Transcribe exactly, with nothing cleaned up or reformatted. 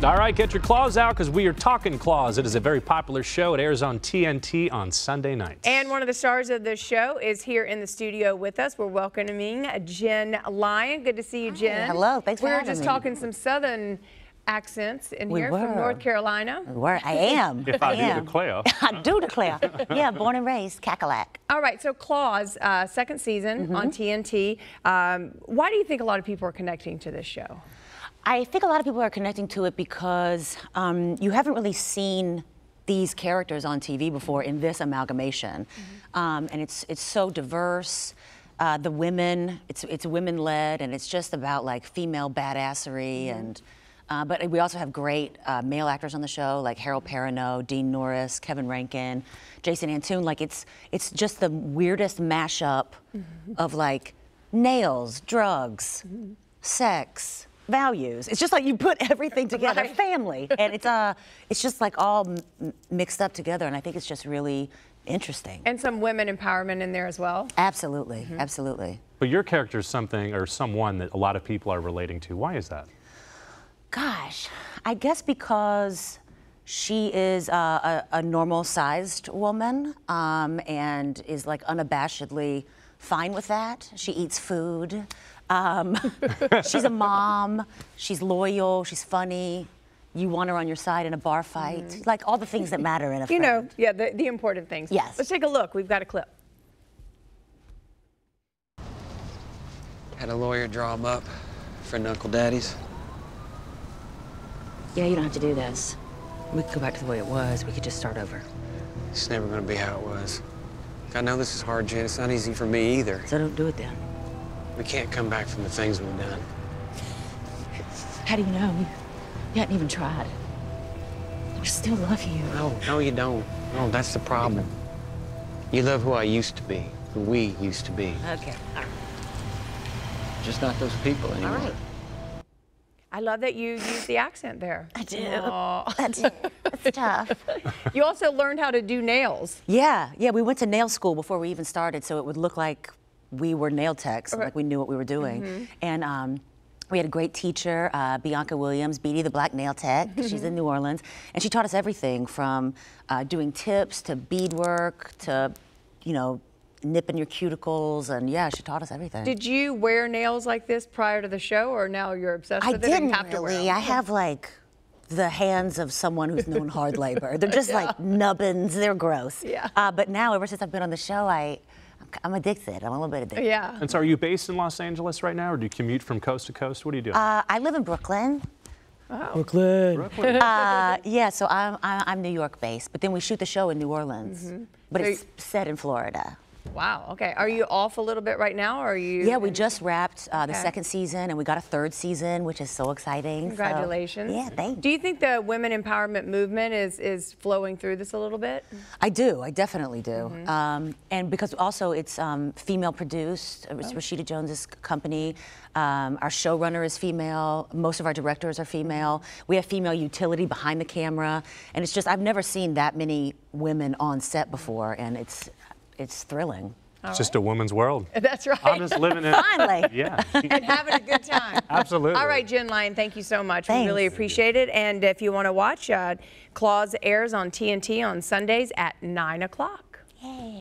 All right, get your claws out because we are talking claws. It is a very popular show. It airs on T N T on Sunday nights. And one of the stars of the show is here in the studio with us. We're welcoming Jenn Lyon. Good to see you, Jenn. Hi, hello, thanks for we having were just me. talking some Southern accents in We here were. from North Carolina. We were. I am. If I, I do am. declare. I do declare. Yeah, born and raised, Cackalack. All right, so Claws, uh, second season Mm-hmm. on T N T. Um, why do you think a lot of people are connecting to this show? I think a lot of people are connecting to it because um, you haven't really seen these characters on T V before in this amalgamation, mm-hmm. um, and it's it's so diverse. Uh, the women, it's it's women led, and it's just about like female badassery, mm-hmm. and uh, but we also have great uh, male actors on the show like Harold Perrineau, Dean Norris, Kevin Rankin, Jason Antoon. Like it's it's just the weirdest mashup mm-hmm. of like nails, drugs, mm-hmm. sex. Values. It's just like you put everything together, Right. family, and it's uh, it's just like all m mixed up together, and I think it's just really interesting. And some women empowerment in there as well. Absolutely, Mm-hmm. absolutely. But your character is something or someone that a lot of people are relating to. Why is that? Gosh, I guess because she is uh, a, a normal-sized woman um, and is like unabashedly fine with that. She eats food. Um, she's a mom. She's loyal. She's funny. You want her on your side in a bar fight. Mm-hmm. Like all the things that matter in a You friend. know, yeah, the, the important things. Yes. Let's take a look. We've got a clip. Had a lawyer draw him up for Uncle Daddy's. Yeah, you don't have to do this. We could go back to the way it was. We could just start over. It's never gonna be how it was. I know this is hard, Jen. It's not easy for me either. So don't do it then. We can't come back from the things we've done. How do you know? You hadn't even tried. I still love you. No, no, you don't. No, that's the problem. You love who I used to be, who we used to be. Okay. All right. Just not those people anymore. All right. I love that you use the accent there. I do. Aw. I do. It's tough. You also learned how to do nails. Yeah, yeah. We went to nail school before we even started, so it would look like we were nail techs, Okay. like we knew what we were doing. Mm-hmm. And um, we had a great teacher, uh, Bianca Williams, Beatty the Black Nail Tech. She's in New Orleans, and she taught us everything from uh, doing tips to beadwork to, you know, nipping your cuticles, and yeah, she taught us everything. Did you wear nails like this prior to the show, or now you're obsessed I with it and didn't you have to wear really. them? I have like the hands of someone who's known hard labor. They're just Yeah. like nubbins. They're gross. Yeah. Uh, but now, ever since I've been on the show, I, I'm addicted. I'm a little bit addicted. Yeah. And so are you based in Los Angeles right now, or do you commute from coast to coast? What do you do? Uh, I live in Brooklyn. Brooklyn. Uh, yeah, so I'm, I'm I'm New York based, but then we shoot the show in New Orleans. But So it's set in Florida. Wow. Okay. Are you off a little bit right now, or are you? Yeah, we just wrapped uh, the Okay. second season, and we got a third season, which is so exciting. so- Congratulations. yeah, thanks. Do you think the women empowerment movement is is flowing through this a little bit? I do. I definitely do. Mm-hmm. Um, and because also it's um, female produced. It's Oh. Rashida Jones's company. Um, our showrunner is female. Most of our directors are female. We have female utility behind the camera, and it's just I've never seen that many women on set before, and it's it's thrilling. It's just a woman's world. That's right. I'm just living it. Finally. Yeah. And having a good time. Absolutely. All right, Jenn Lyon, thank you so much. Thanks. We really appreciate it. And if you want to watch, uh, Claws airs on T N T on Sundays at nine o'clock. Yay.